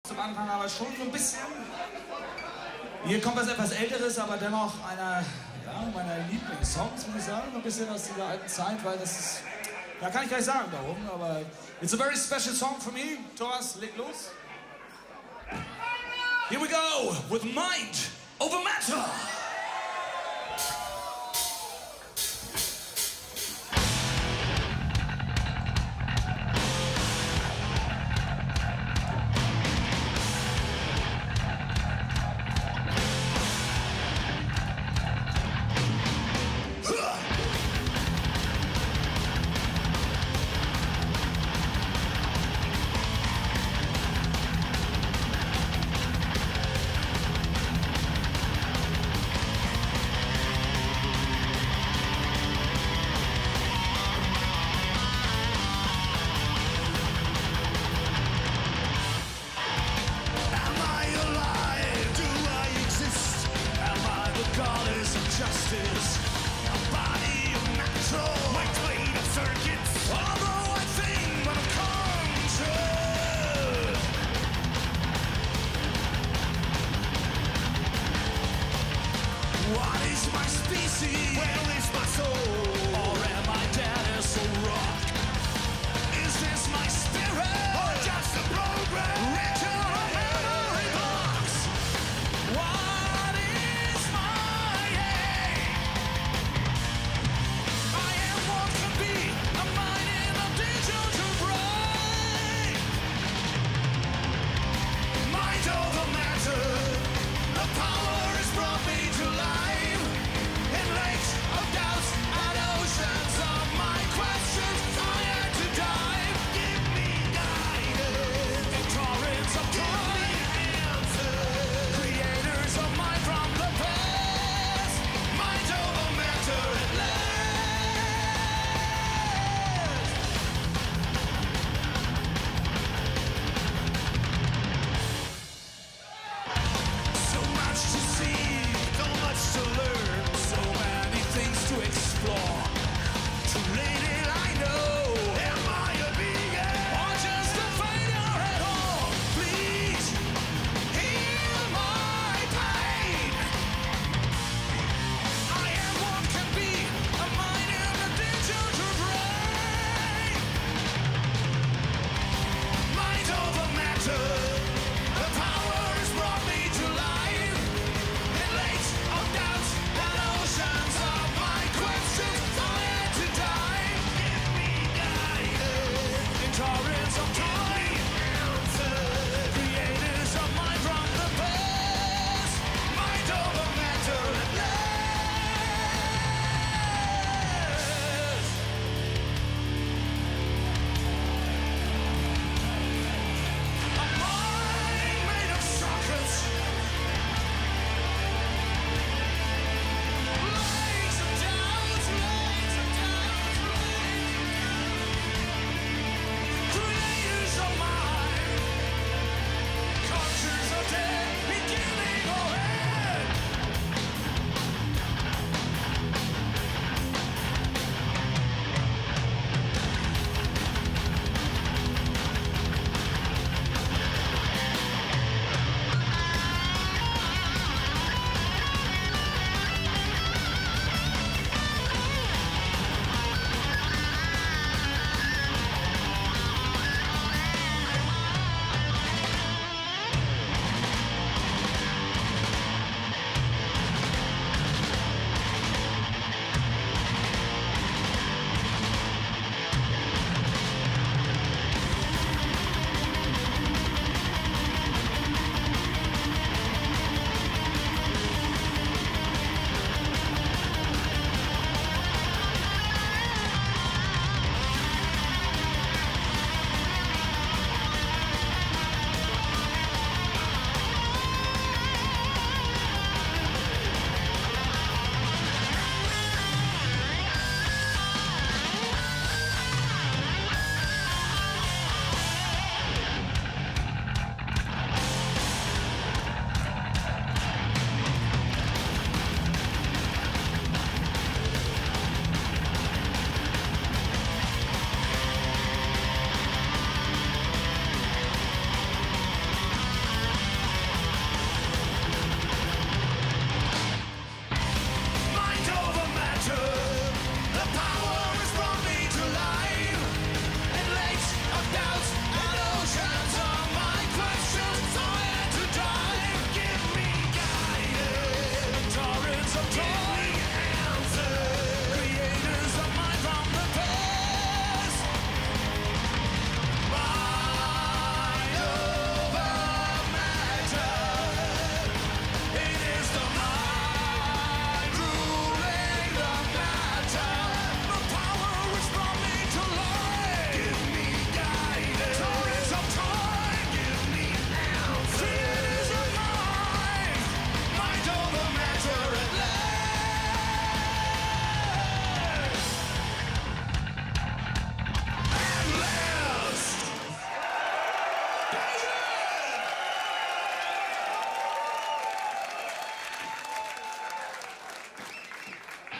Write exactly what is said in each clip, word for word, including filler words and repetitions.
zum Anfang, aber schon so ein bisschen. Hier kommt was etwas Älteres, aber dennoch einer ja, meiner Lieblingssongs, muss ich sagen. Ein bisschen aus dieser alten Zeit, weil das ist, da kann ich gar nicht sagen, warum, aber it's a very special song for me. Thomas, leg los. Here we go with Mind Over Matter. Victoria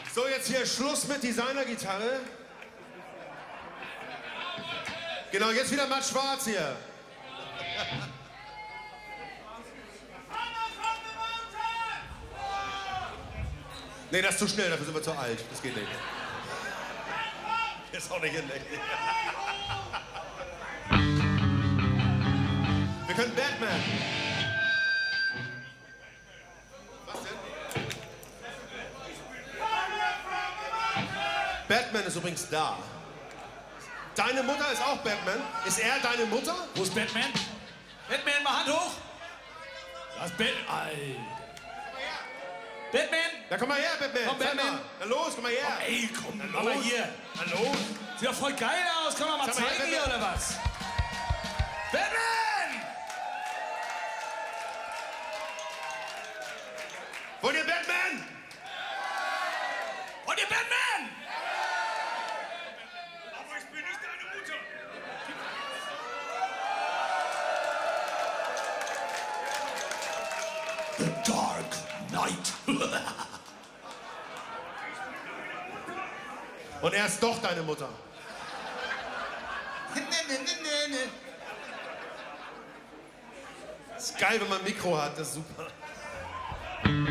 So, jetzt hier Schluss mit Designer-Gitarre. Genau, jetzt wieder Matt Schwarz hier. Nee, das ist zu schnell, dafür sind wir zu alt. Das geht nicht. Das ist auch nicht in. Wir können Batman. Was denn? Batman ist übrigens da. Deine Mutter ist auch Batman. Ist er deine Mutter? Wo ist Batman? Batman, mal Hand hoch. Das Batman. Batman! Ja, komm mal her, Batman. Komm, Batman. Mal. Na los, komm mal her. Oh, ey, komm, Na komm mal los. hier. Hallo? Sieht doch voll geil aus. Können wir mal Sag mal zeigen her, hier, Batman. oder was? Batman! Wollt ihr Batman? Und ihr Batman! Aber ich bin nicht deine Mutter. The Dark Knight. Und er ist doch deine Mutter. Ist geil, wenn man ein Mikro hat, das ist super.